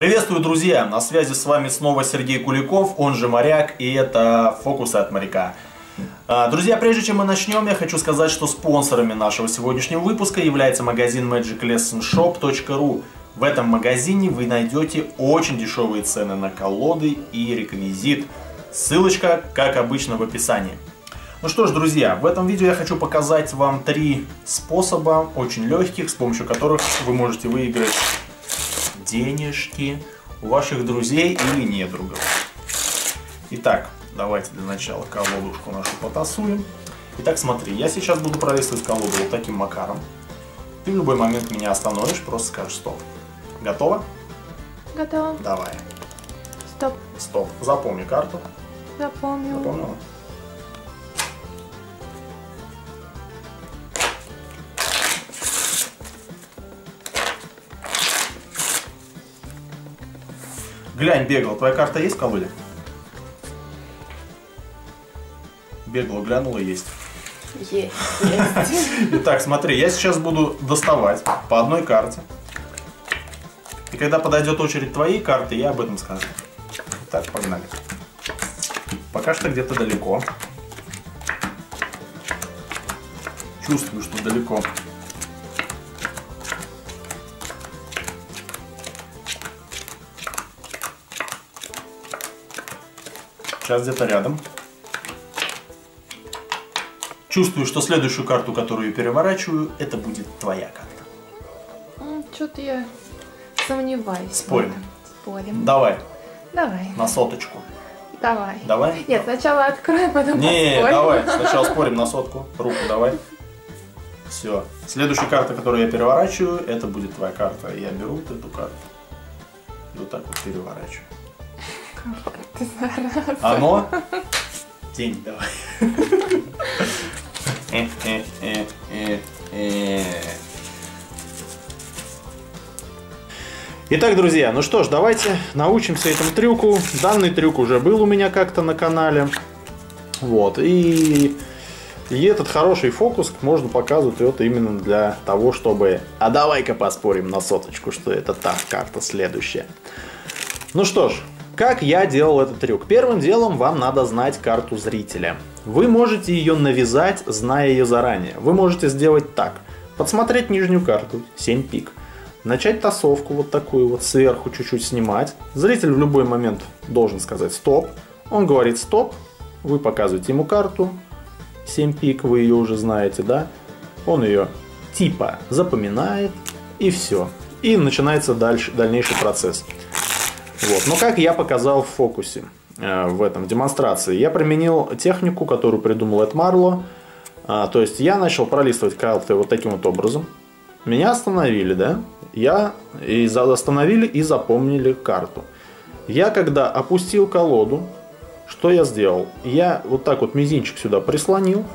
Приветствую, друзья! На связи с вами снова Сергей Куликов, он же Моряк, и это фокусы от моряка. Друзья, прежде чем мы начнем, я хочу сказать, что спонсорами нашего сегодняшнего выпуска является магазин magiclessonshop.ru. В этом магазине вы найдете очень дешевые цены на колоды и реквизит. Ссылочка, как обычно, в описании. Ну что ж, друзья, в этом видео я хочу показать вам 3 способа, очень легких, с помощью которых вы можете выиграть денежки у ваших друзей или недругов. Итак, давайте для начала колодушку нашу потасуем. Итак, смотри, я сейчас буду пролистывать колоду вот таким макаром. Ты в любой момент меня остановишь, просто скажешь стоп. Готова? Готова. Давай. Стоп. Стоп. Запомни карту. Запомнила. Запомнила? Глянь, бегал, твоя карта есть в колоде? Бегала, глянула, есть. Есть. Итак, смотри, я сейчас буду доставать по одной карте. И когда подойдет очередь твоей карты, я об этом скажу. Итак, погнали. Пока что где-то далеко. Чувствую, что далеко. Сейчас где-то рядом. Чувствую, что следующую карту, которую я переворачиваю, это будет твоя карта. Что-то я сомневаюсь. Спорим? Спорим. Давай. Давай. На соточку. Давай. Давай? Нет, сначала открой, потом Не, поспорим. давай. Сначала спорим на сотку. Руку давай. Все. Следующая карта, которую я переворачиваю, это будет твоя карта. Я беру вот эту карту. И вот так вот переворачиваю. Ты зараза. Оно? День давай. Итак, друзья, ну что ж, давайте научимся этому трюку. Данный трюк уже был у меня как-то на канале. Вот, и этот хороший фокус можно показывать вот именно для того, чтобы... А давай-ка поспорим на соточку, что это та карта следующая. Ну что ж, как я делал этот трюк? Первым делом вам надо знать карту зрителя. Вы можете ее навязать, зная ее заранее. Вы можете сделать так. Подсмотреть нижнюю карту, 7 пик. Начать тасовку вот такую вот, сверху чуть-чуть снимать. Зритель в любой момент должен сказать стоп. Он говорит стоп. Вы показываете ему карту, 7 пик, вы ее уже знаете, да? Он ее типа запоминает, и все. И начинается дальнейший процесс. Вот. Но как я показал в фокусе, в этом демонстрации, я применил технику, которую придумал Эд Марло. То есть я начал пролистывать карты вот таким вот образом. Меня остановили, да? Остановили и запомнили карту. Я когда опустил колоду, что я сделал? Я вот так вот мизинчик сюда прислонил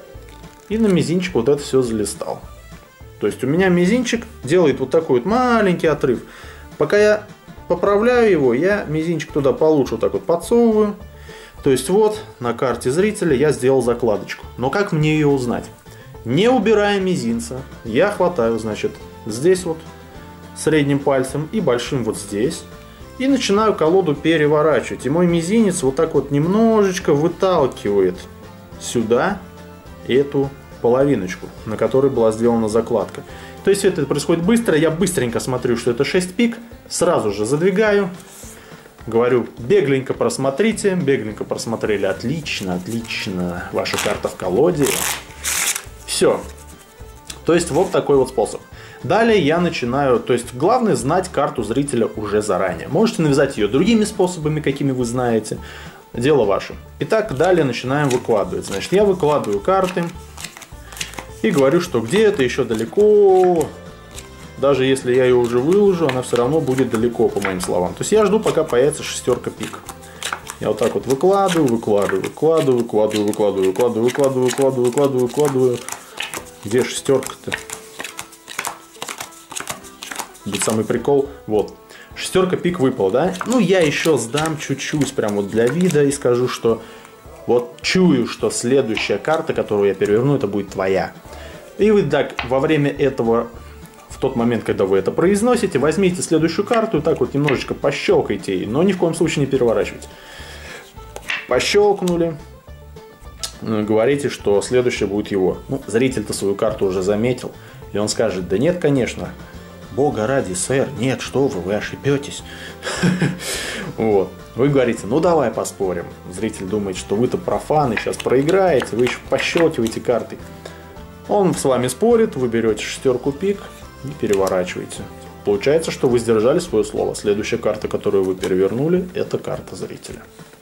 и на мизинчик вот это все залистал. То есть у меня мизинчик делает вот такой вот маленький отрыв. Пока я поправляю его, я мизинчик туда получше вот так вот подсовываю. То есть вот на карте зрителя я сделал закладочку. Но как мне ее узнать? Не убирая мизинца, я хватаю, значит, здесь вот средним пальцем и большим вот здесь. И начинаю колоду переворачивать. И мой мизинец вот так вот немножечко выталкивает сюда эту половиночку, на которой была сделана закладка. То есть это происходит быстро. Я быстренько смотрю, что это 6 пик. Сразу же задвигаю. Говорю, бегленько просмотрите. Бегленько просмотрели. Отлично, отлично. Ваша карта в колоде. Все. То есть вот такой вот способ. Далее я начинаю, то есть главное знать карту зрителя уже заранее. Можете навязать ее другими способами, какими вы знаете. Дело ваше. Итак, далее начинаем выкладывать. Значит, я выкладываю карты. И говорю, что где-то еще далеко. Даже если я ее уже выложу, она все равно будет далеко, по моим словам. То есть я жду, пока появится шестерка пик. Я вот так вот выкладываю. Где шестерка-то? Будет самый прикол. Вот. Шестерка пик выпала, да? Ну, я еще сдам чуть-чуть, прям вот для вида, и скажу, что вот чую, что следующая карта, которую я переверну, это будет твоя. И вы так во время этого в тот момент, когда вы это произносите, возьмите следующую карту и так вот немножечко пощелкайте ей, но ни в коем случае не переворачивайте. Пощелкнули, говорите, что следующее будет его. Ну, зритель-то свою карту уже заметил, и он скажет: да нет, конечно, бога ради, сэр, нет, что вы ошибетесь. Вот. Вы говорите: ну давай поспорим. Зритель думает, что вы-то профаны, сейчас проиграете, вы еще пощелкиваете карты. Он с вами спорит, вы берете шестерку пик и переворачиваете. Получается, что вы сдержали свое слово. Следующая карта, которую вы перевернули, это карта зрителя.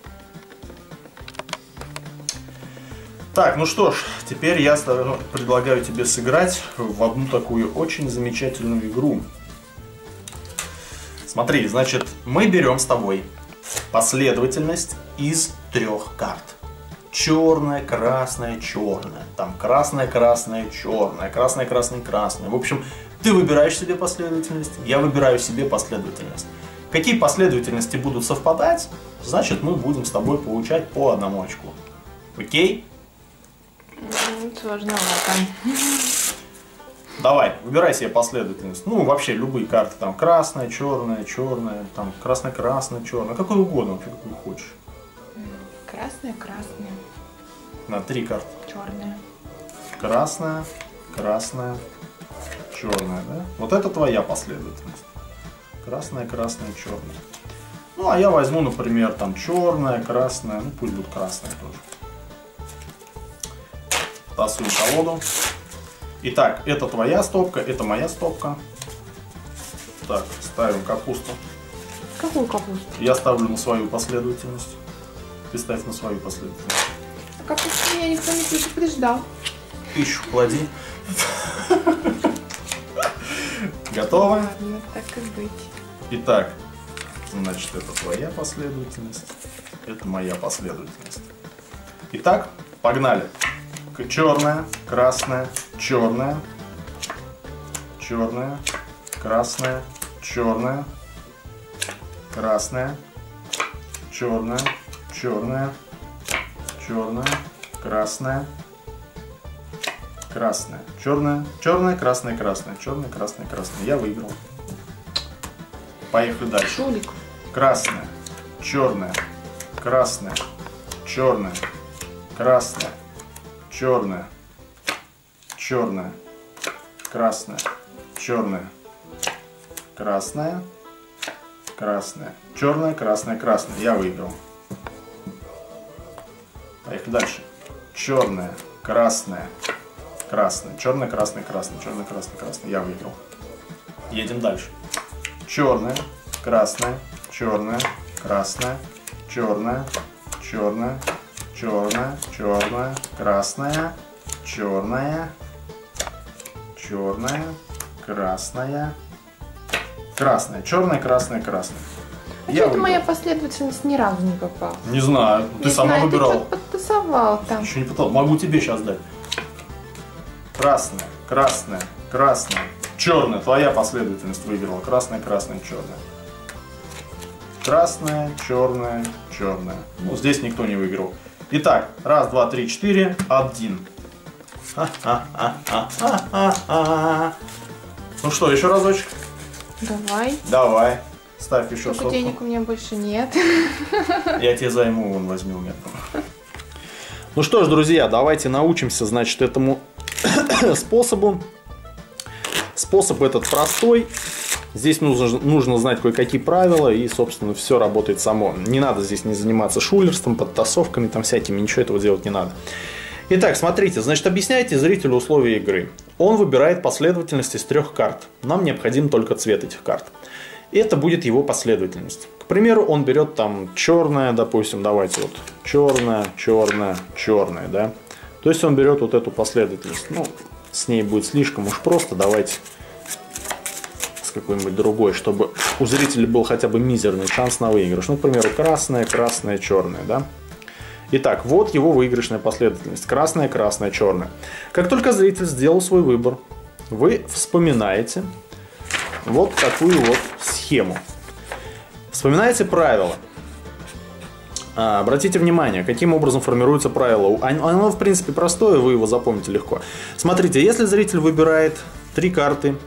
Так, ну что ж, теперь я предлагаю тебе сыграть в одну такую очень замечательную игру. Смотри, значит, мы берем с тобой последовательность из 3 карт. Черная, красная, черная. Там красная, красная, черная. Красная, красная, красная. В общем, ты выбираешь себе последовательность, я выбираю себе последовательность. Какие последовательности будут совпадать, значит, мы будем с тобой получать по 1 очку. Окей? Сложновато. Давай, выбирай себе последовательность. Ну, вообще, любые карты. Там красная, черная, черная. Там красная, красная, черная. Какой угодно, вообще, какую хочешь. Красная, красная. На 3 карты. Черная. Красная, красная, черная, да? Вот это твоя последовательность. Красная, красная, черная. Ну, а я возьму, например, там черная, красная. Ну, пусть будет красная тоже. Тасую колоду. Итак, это твоя стопка, это моя стопка. Так, ставим капусту. Какую капусту? Я ставлю на свою последовательность. Ты ставь на свою последовательность. А капусту меня никто не предупреждал. 1000 клади. Готово? Ладно, так и быть. Итак, значит, это твоя последовательность. Это моя последовательность. Итак, погнали. Черная, красная, черная, черная, красная, черная, красная, черная, черная, черная, красная, красная, черная, черная, красная, красная, черная, красная, красная. Я выиграл. Поехали дальше. Шулик. Красная, черная, красная, черная, красная, черная, черная, красная, черная, красная, красная, черная, красная, красная. Я выиграл. Поехали дальше. Черная, красная, красная, черная, красная, красная, черная, красная, красная. Я выиграл. Едем дальше. Черная, красная, черная, красная, черная, черная, черная, черная, красная, черная, черная, красная, красная, черная, красная, красная. А что-то моя последовательность ни разу не попала. Не знаю, ты Не сама знаю, выбирала. Ты что-то подтасовал там. Еще не пытался. Могу тебе сейчас дать. Красная, красная, красная, черная. Твоя последовательность выиграла. Красная, красная, черная. Красная, черная, черная. Ну, здесь никто не выиграл. Итак, 1, 2, 3, 4, 1. Ну что, еще разочек? Давай. Давай. Ставь еще Только сотку. денег у меня больше нет. Я тебе займу, вон возьми у меня. Ну что ж, друзья, давайте научимся, значит, этому способу. Способ этот простой. Здесь нужно знать кое-какие правила, и, собственно, все работает само. Не надо здесь не заниматься шулерством, подтасовками, там всякими, ничего этого делать не надо. Итак, смотрите, значит, объясняйте зрителю условия игры. Он выбирает последовательность из 3 карт. Нам необходим только цвет этих карт. И это будет его последовательность. К примеру, он берет там черная, допустим, давайте вот черная, черная, черная, да. То есть он берет вот эту последовательность. Ну, с ней будет слишком уж просто, давайте с какой-нибудь другой, чтобы у зрителя был хотя бы мизерный шанс на выигрыш. Ну, к примеру, красная, красная, черная, да. Итак, вот его выигрышная последовательность. Красная, красная, черная. Как только зритель сделал свой выбор, вы вспоминаете вот такую вот схему. Вспоминайте правила. Обратите внимание, каким образом формируется правило. Оно, в принципе, простое, вы его запомните легко. Смотрите, если зритель выбирает 3 карты,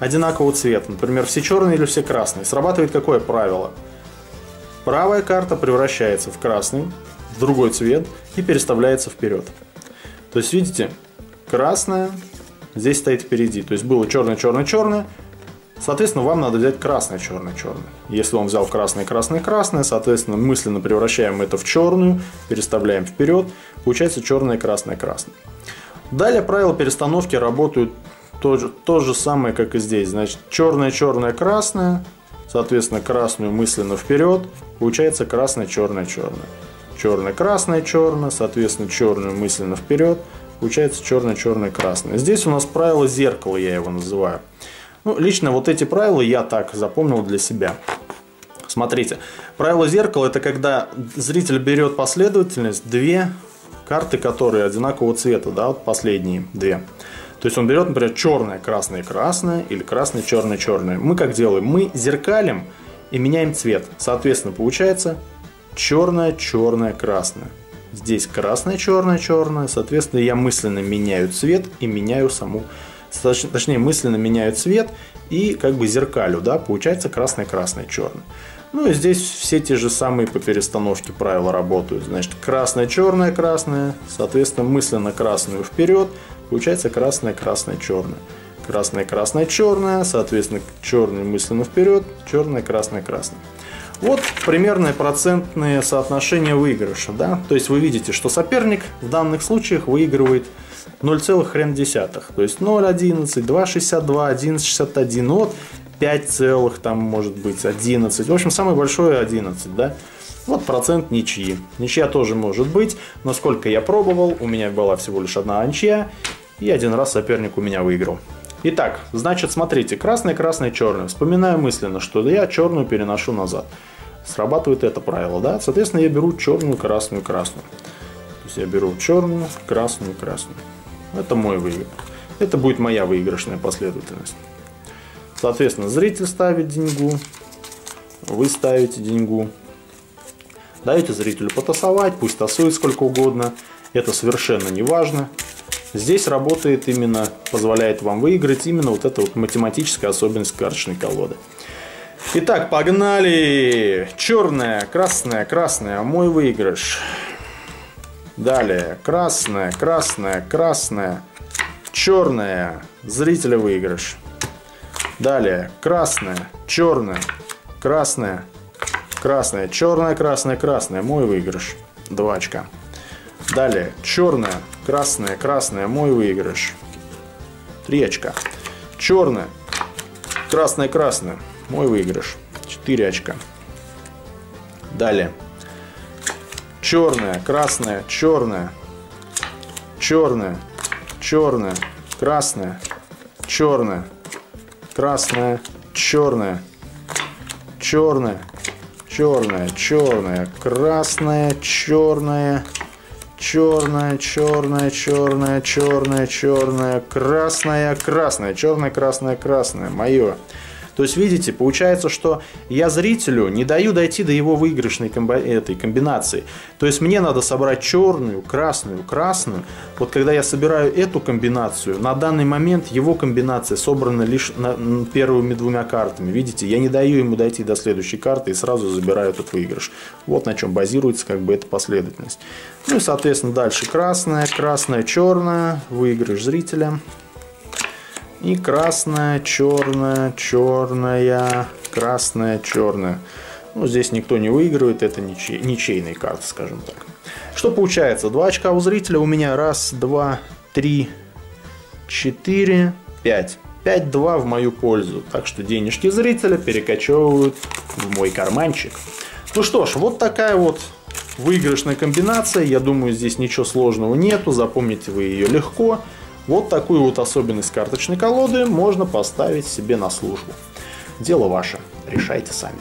одинакового цвета, например, все черные или все красные, срабатывает какое правило? Правая карта превращается в красный, в другой цвет и переставляется вперед. То есть, видите, красная здесь стоит впереди. То есть было черное, черное, черное. Соответственно, вам надо взять красное, черное, черное. Если он взял красное, красное, красное, соответственно, мысленно превращаем это в черную, переставляем вперед. Получается черное, красное, красное. Далее правила перестановки работают то же самое, как и здесь. Значит, черное, черное, красное. Соответственно, красную мысленно вперед. Получается красное, черное, черное. Черное, красное, черное. Соответственно, черную мысленно вперед. Получается черное, черное, красное. Здесь у нас правило зеркала, я его называю. Ну, лично вот эти правила я так запомнил для себя. Смотрите, правило зеркала — это когда зритель берет последовательность, две карты, которые одинакового цвета, да, вот последние две. То есть он берет, например, черное, красное, красное или красное, черное, черное. Мы как делаем? Мы зеркалим и меняем цвет. Соответственно, получается черное, черное, красное. Здесь красное, черное, черное. Соответственно, я мысленно меняю цвет и меняю саму... Точнее, мысленно меняю цвет и как бы зеркалю, да, получается красное, красное, черное. Ну и здесь все те же самые по перестановке правила работают. Значит, красное, черное, красное, соответственно, мысленно красную вперед, получается красное, красное, черное. Красное, красное, черное, соответственно, черное мысленно вперед, черное, красное, красное. Вот примерное процентное соотношение выигрыша, да. То есть вы видите, что соперник в данных случаях выигрывает 0,1. То есть 0,11, 2,62, 11,61, вот 5 целых, там может быть 11. В общем, самое большое 11, да. Вот процент ничьи. Ничья тоже может быть, но сколько я пробовал, у меня была всего лишь одна ничья, и один раз соперник у меня выиграл. Итак, значит, смотрите, красное, красное, черное. Вспоминаю мысленно, что я черную переношу назад. Срабатывает это правило, да. Соответственно, я беру черную, красную, красную. То есть я беру черную, красную, красную. Это мой выигрыш. Это будет моя выигрышная последовательность. Соответственно, зритель ставит деньгу, вы ставите деньгу. Даете зрителю потасовать, пусть тасует сколько угодно. Это совершенно не важно. Здесь работает именно, позволяет вам выиграть именно вот эта вот математическая особенность карточной колоды. Итак, погнали! Черная, красная, красная, мой выигрыш. Далее, красная, красная, красная, черная, зрителя выигрыш. Далее, красная, черная, красная, красная, черная, красная, красная, мой выигрыш. 2 очка. Далее, черная, красная, красная, мой выигрыш. 3 очка. Черная, красная, красная, мой выигрыш. 4 очка. Далее. Черная, красная, черная, черная, черная, красная, черная, красная, черная, черная, черная, черная, красная, черная, черная, черная, черная, черная, черная, красная, красная, черная, красная, красная, мое. То есть, видите, получается, что я зрителю не даю дойти до его выигрышной этой комбинации. То есть, мне надо собрать черную, красную, красную. Вот когда я собираю эту комбинацию, на данный момент его комбинация собрана лишь первыми 2 картами. Видите, я не даю ему дойти до следующей карты и сразу забираю этот выигрыш. Вот на чем базируется как бы эта последовательность. Ну и, соответственно, дальше красная, красная, черная, выигрыш зрителя. И красная, черная, черная, красная, черная. Ну, здесь никто не выигрывает, это ничейные карты, скажем так. Что получается? 2 очка у зрителя, у меня 1, 2, 3, 4, 5. 5-2 в мою пользу. Так что денежки зрителя перекочевывают в мой карманчик. Ну что ж, вот такая вот выигрышная комбинация. Я думаю, здесь ничего сложного нету, запомните вы ее легко. Вот такую вот особенность карточной колоды можно поставить себе на службу. Дело ваше, решайте сами.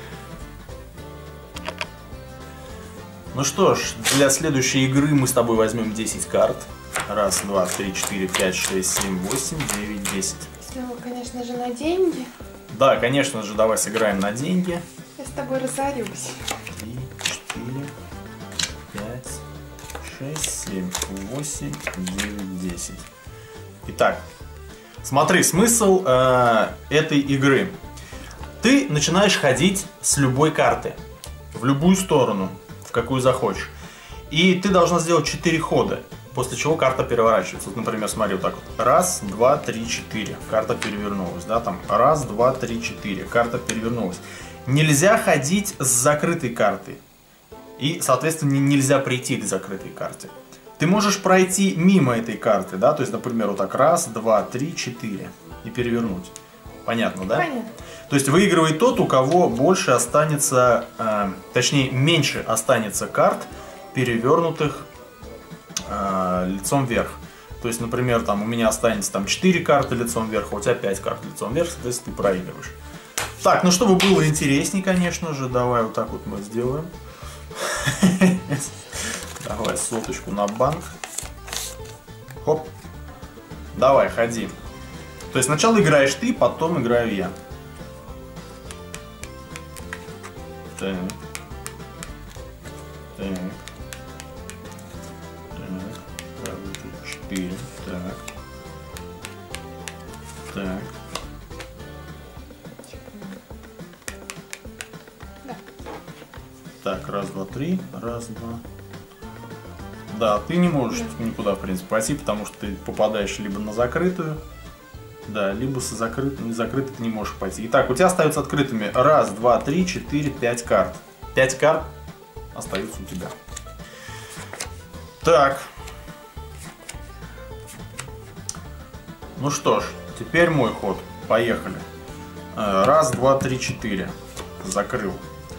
Ну что ж, для следующей игры мы с тобой возьмем 10 карт. 1, 2, 3, 4, 5, 6, 7, 8, 9, 10. Снова, конечно же, на деньги. Да, конечно же, давай сыграем на деньги. Я с тобой разорюсь. 3, 4, 5, 6, 7, 8, 9, 10. Итак, Смотри, смысл этой игры. Ты начинаешь ходить с любой карты, в любую сторону, в какую захочешь. И ты должна сделать 4 хода, после чего карта переворачивается. Вот, например, смотри, вот так вот. Раз, два, три, четыре. Карта перевернулась, да, там. Раз, два, три, четыре. Карта перевернулась. Нельзя ходить с закрытой картой. И, соответственно, нельзя прийти к закрытой карте. Ты можешь пройти мимо этой карты, да, то есть, например, вот так. Раз, два, три, четыре. И перевернуть. Понятно, да? Понятно. То есть выигрывает тот, у кого больше останется, точнее, меньше останется карт, перевернутых лицом вверх. То есть, например, там у меня останется там 4 карты лицом вверх, а у тебя 5 карт лицом вверх, соответственно, ты проигрываешь. Так, ну чтобы было интересней, конечно же, давай вот так вот мы сделаем. Давай соточку на банк. Хоп. Давай, ходи. То есть сначала играешь ты, потом играю я. Так. Так. Так. 4. Так. Так. Да. Так, раз, два, три. Раз, два. Да, ты не можешь никуда, в принципе, пойти, потому что ты попадаешь либо на закрытую, да, либо с закрытой, закрытой ты не можешь пойти. Итак, у тебя остаются открытыми раз, два, три, четыре, 5 карт. 5 карт остаются у тебя. Так. Ну что ж, теперь мой ход. Поехали. Раз, два, три, четыре. Закрыл.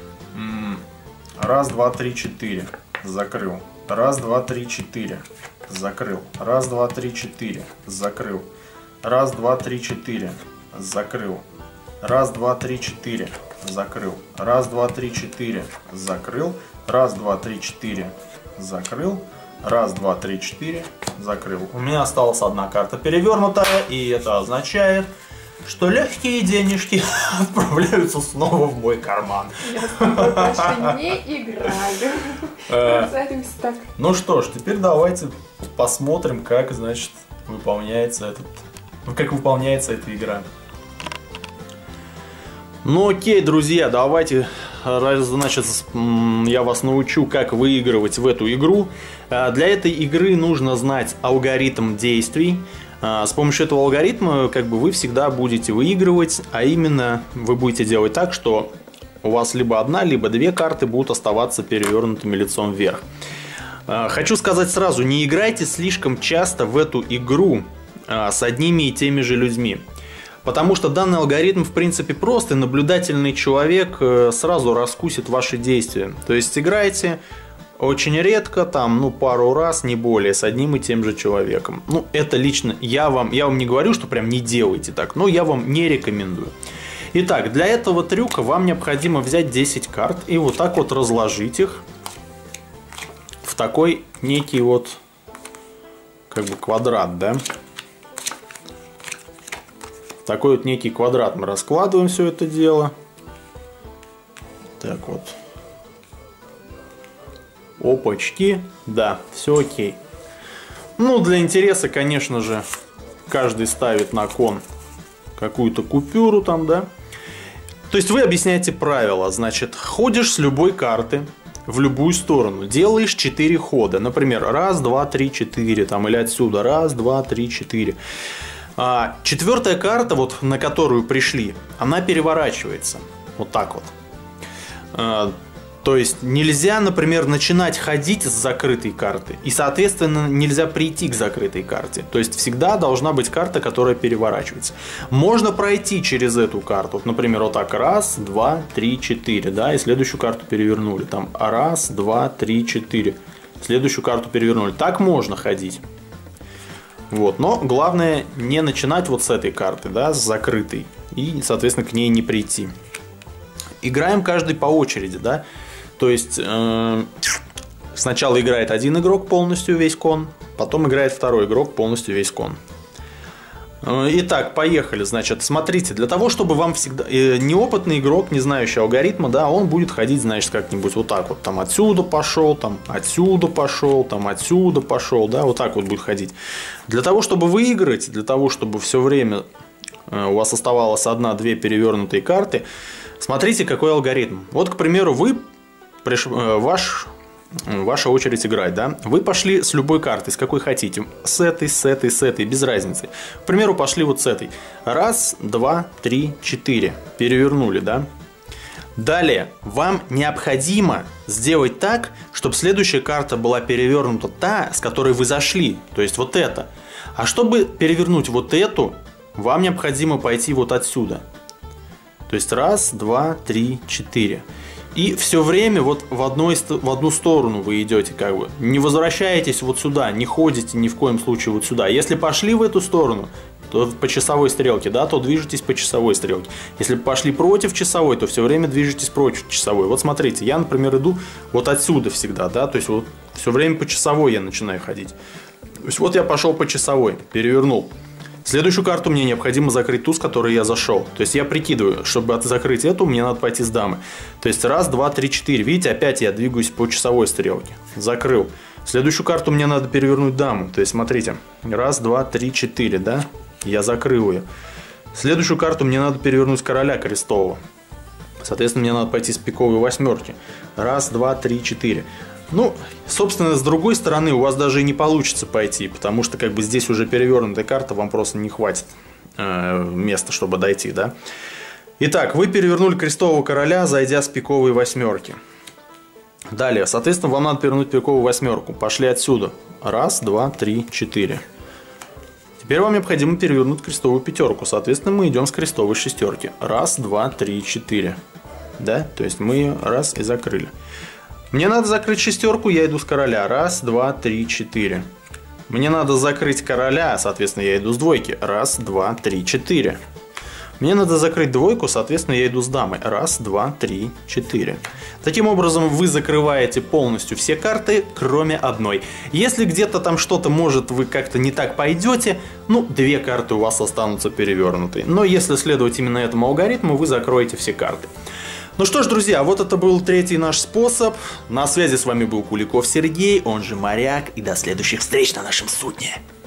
Раз, два, три, четыре. Закрыл. Раз, два, три, четыре. Закрыл. Раз, два, три, четыре. Закрыл. Раз, два, три, четыре. Закрыл. Раз, два, три, четыре. Закрыл. Раз, два, три, четыре. Закрыл. Раз, два, три, четыре. Закрыл. Раз, два, три, четыре. Закрыл. У меня осталась одна карта перевернутая, и это означает, что легкие денежки отправляются снова в мой карман. Я с тобой больше не играю. Садимся так. Ну что ж, теперь давайте посмотрим, как, значит, выполняется эта игра. Ну окей, друзья, давайте, значит, я вас научу, как выигрывать в эту игру. Для этой игры нужно знать алгоритм действий. С помощью этого алгоритма как бы вы всегда будете выигрывать, а именно вы будете делать так, что у вас либо одна, либо две карты будут оставаться перевернутыми лицом вверх. Хочу сказать сразу, не играйте слишком часто в эту игру с одними и теми же людьми. Потому что данный алгоритм в принципе прост, и наблюдательный человек сразу раскусит ваши действия. То есть играйте очень редко, там, ну, пару раз, не более, с одним и тем же человеком. Ну, это лично я вам не говорю, что прям не делайте так, но я вам не рекомендую. Итак, для этого трюка вам необходимо взять 10 карт и вот так вот разложить их в такой некий вот, как бы, квадрат, да? Такой вот некий квадрат мы раскладываем все это дело. Так вот. Опачки. Да, все окей. Ну, для интереса, конечно же, каждый ставит на кон какую-то купюру там, да. То есть вы объясняете правила. Значит, ходишь с любой карты в любую сторону. Делаешь 4 хода. Например, раз, два, три, 4. Там, или отсюда. Раз, два, три, 4. Четвертая карта, вот, на которую пришли, она переворачивается. Вот так вот. То есть нельзя, например, начинать ходить с закрытой карты. И, соответственно, нельзя прийти к закрытой карте. То есть всегда должна быть карта, которая переворачивается. Можно пройти через эту карту. Вот, например, вот так. Раз, два, три, 4. Да, и следующую карту перевернули. Там раз, два, три, 4. Следующую карту перевернули. Так можно ходить. Вот. Но главное не начинать вот с этой карты, да, с закрытой. И, соответственно, к ней не прийти. Играем каждый по очереди, да. То есть сначала играет один игрок полностью весь кон, потом играет второй игрок полностью весь кон. Итак, поехали. Значит, смотрите, для того, чтобы вам всегда... неопытный игрок, не знающий алгоритма, да, он будет ходить, значит, как-нибудь вот так вот. Там отсюда пошел, там отсюда пошел, там отсюда пошел, да, вот так вот будет ходить. Для того, чтобы выиграть, для того, чтобы все время у вас оставалось 1-2 перевернутые карты, смотрите, какой алгоритм. Вот, к примеру, ваша очередь играть, да? Вы пошли с любой картой, с какой хотите. С этой, без разницы. К примеру, пошли вот с этой. 1, 2, 3, 4. Перевернули, да? Далее, вам необходимо сделать так, чтобы следующая карта была перевернута та, с которой вы зашли. То есть вот эта. А чтобы перевернуть вот эту, вам необходимо пойти вот отсюда. То есть 1, 2, 3, 4. И все время вот в одну сторону вы идете, как бы. Не возвращаетесь вот сюда, не ходите ни в коем случае вот сюда. Если пошли в эту сторону, то по часовой стрелке, да, то движетесь по часовой стрелке. Если пошли против часовой, то все время движетесь против часовой. Вот смотрите, я, например, иду вот отсюда всегда, да, то есть вот все время по часовой я начинаю ходить. То есть вот я пошел по часовой, перевернул. Следующую карту мне необходимо закрыть ту, с которой я зашел. То есть я прикидываю, чтобы закрыть эту, мне надо пойти с дамы. То есть 1, 2, 3, 4. Видите, опять я двигаюсь по часовой стрелке. Закрыл. Следующую карту мне надо перевернуть даму. То есть смотрите. 1, 2, 3, 4, да? Я закрыл ее. Следующую карту мне надо перевернуть короля крестового. Соответственно, мне надо пойти с пиковой восьмерки. 1, 2, 3, 4. Ну, собственно, с другой стороны, у вас даже и не получится пойти, потому что как бы здесь уже перевернутая карта, вам просто не хватит места, чтобы дойти, да? Итак, вы перевернули крестового короля, зайдя с пиковой восьмерки. Далее, соответственно, вам надо перевернуть пиковую восьмерку. Пошли отсюда. 1, 2, 3, 4. Теперь вам необходимо перевернуть крестовую пятерку. Соответственно, мы идем с крестовой шестерки. 1, 2, 3, 4. Да? То есть мы ее раз и закрыли. Мне надо закрыть шестерку, я иду с короля. 1, 2, 3, 4. Мне надо закрыть короля, соответственно, я иду с двойки. 1, 2, 3, 4. Мне надо закрыть двойку, соответственно, я иду с дамой. 1, 2, 3, 4. Таким образом, вы закрываете полностью все карты, кроме одной. Если где-то там что-то, может, вы как-то не так пойдете, ну, 2 карты у вас останутся перевернутые. Но если следовать именно этому алгоритму, вы закроете все карты. Ну что ж, друзья, вот это был 3-й наш способ. На связи с вами был Куликов Сергей, он же Моряк. И до следующих встреч на нашем судне.